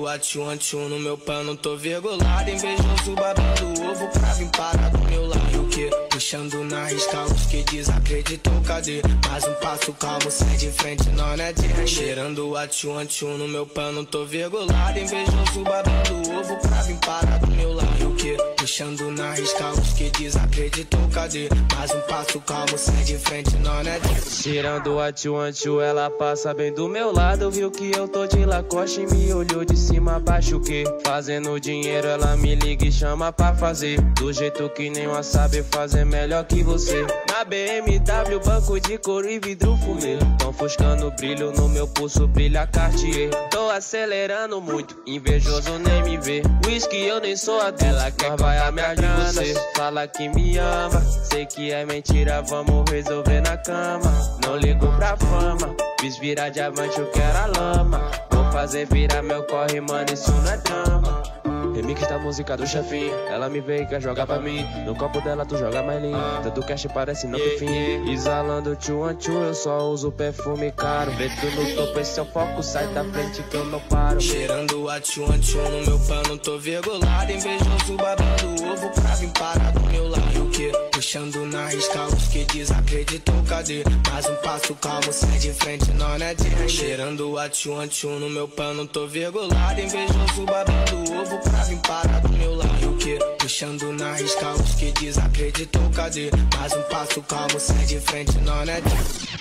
atu no meu pano, tô virgulado. Invejoso babando ovo pra vir parar do meu lado. E o que? Puxando na risca os que desacreditou, cadê? Mais um passo calmo, sai de frente, não é de render. Cheirando atu no meu pano, tô virgulado. Invejoso babando ovo pra vir parar do meu lado. E o que? Puxando na risca os que desacreditou, cadê? Mais um passo calmo, sai de frente, não é de render. Cheirando atu, ela passa bem do meu lado. Viu que eu tô de Lacoste e me olhou de cima a baixo. O que? Fazendo dinheiro, ela me liga e chama pra fazer do jeito que nenhuma sabe fazer melhor que você. Na BMW, banco de couro e vidro fumê. Tão ofuscando brilho, no meu pulso brilha Cartier. Tô acelerando muito, invejoso nem me vê. Whisky eu nem sou a dela, quer vai a minha grana. Você fala que me ama, sei que é mentira, vamos resolver na cama. Não ligo pra fama, fiz virar diamante, eu quero a lama. Vou fazer virar meu corre, mano, isso não é drama. Remix da música do chefinho, ela me vê e quer jogar pra mim. No copo dela tu joga mais lindo, tanto cash parece não ter fim. Exalando atu, eu só uso perfume caro. Preto no topo, esse é o foco, sai da frente que eu não paro. Cheirando atu no meu pano, tô virgulado. Invejoso babando ovo pra vir parar do meu lado. E o que? Puxando na risca os que desacreditou, cadê? Mais um passo calmo, sai de frente, não é de render. Cheirando atu no meu pano, tô virgulado. Invejoso babando ovo pra vir parar do meu lado. E o que? Puxando na risca os que desacreditou, cadê? Mais um passo calmo, sai de frente, não é de render.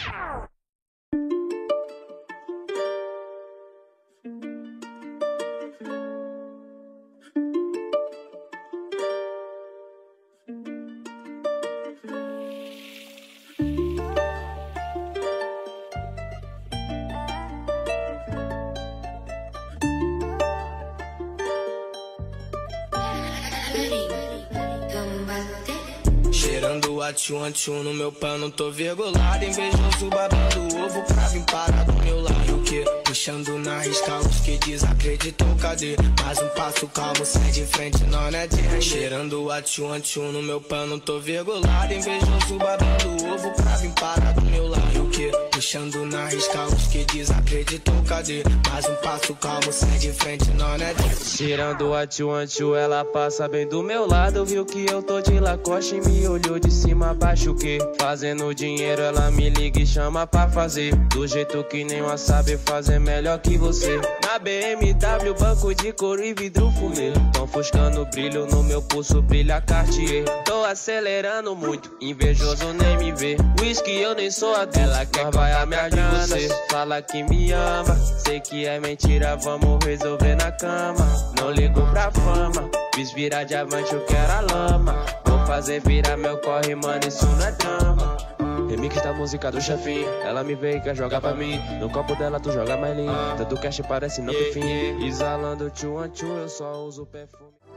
Cheirando atu no meu pano, tô virgulado. Invejoso babando ovo pra vir parar do meu lado. E o que? Puxando na risca os que desacreditou, cadê? Mais um passo calmo, sai de frente, não é de render. Cheirando atu no meu pano, tô virgulado. Invejoso babando ovo pra vir parar do meu lado. E o que? Puxando na risca os que desacreditou, cadê? Mais um passo calmo, sai de frente, não é de render. Cheirando atu, ela passa bem do meu lado. Viu que eu tô de Lacoste e me olhou de cima a baixo. O que? Fazendo dinheiro, ela me liga e chama pra fazer do jeito que nenhuma sabe fazer melhor que você. Na BMW, banco de couro e vidro fumê. Tão ofuscando brilho, no meu pulso brilha Cartier. Tô acelerando muito, invejoso nem me vê. Whisky eu nem sou a dela, quer vai a minha grana. Você fala que me ama, sei que é mentira, vamos resolver na cama. Não ligo pra fama, fiz virar diamante, eu quero a lama. Vou fazer virar meu corre, mano, isso não é drama. Remix da música do chefinho, ela me vê e quer jogar pra mim. No copo dela tu joga mais lindo, tanto cash parece não ter fim. Exalando atu, eu só uso perfume.